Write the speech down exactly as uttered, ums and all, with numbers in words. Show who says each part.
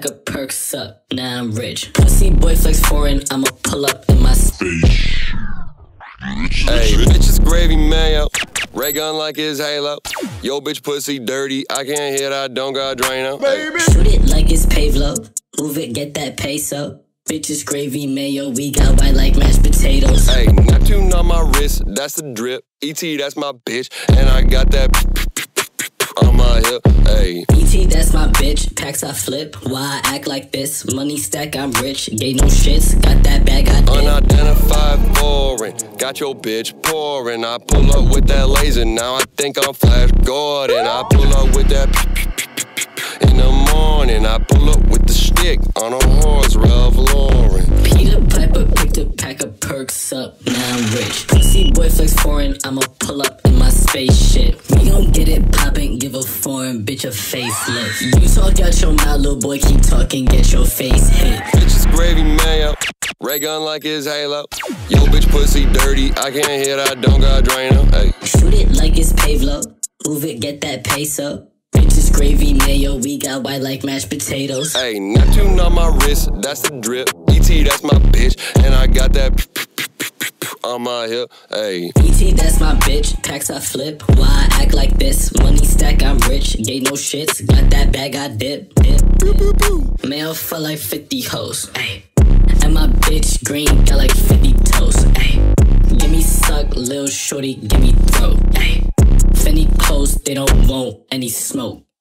Speaker 1: pack of perks up, now I'm rich. Pussy boy flex foreign, I'ma pull up in my space.
Speaker 2: Hey, bitch is gravy mayo, ray gun like it's Halo. Yo bitch pussy dirty, I can't hit, I don't got Drano.
Speaker 1: Baby, shoot it like it's Pavlo, move it, get that peso. Bitch is gravy mayo, we got white like mashed potatoes.
Speaker 2: Hey, Neptune on my wrist, that's the drip. E T, that's my bitch, and I got that on my hip. Hey,
Speaker 1: E T, that's my bitch. Packs I flip. Why I act like this? Money stack, I'm rich. Gay no shits. Got that bag, I did.
Speaker 2: Unidentified foreign. Got your bitch pouring. I pull up with that laser. Now I think I'm Flash Gordon. I pull up with that in the morning. I pull up with the stick on a horse, Ralph Lauren.
Speaker 1: Peter Piper picked a pack of perks up. Now I'm rich. Pussy boy flex foreign. I'ma pull up in my spaceship. We gon' get it poppin'. Give a foreign bitch a facelift. You talk out your mouth, little boy, keep talking, get your face hit.
Speaker 2: Bitch is gravy mayo, ray gun like it's Halo. Yo bitch pussy dirty, I can't hit, I don't got Drano. Hey,
Speaker 1: shoot it like it's Pavlo, move it, get that peso. Bitch is gravy mayo, we got white like mashed potatoes.
Speaker 2: Hey, Neptune on my wrist, that's the drip. E T, that's my bitch, and I got that on my hip. Hey,
Speaker 1: E T, that's my bitch. Packs I flip. Why I act like this? Money stack, I'm rich. Gay no shits. Got that bag, I dip. dip, dip. Mail for like fifty hoes. Ay. And my bitch green got like fifty toes. Ay. Give me suck, lil shorty, give me throat. Ay. Fendi clothes, they don't want any smoke.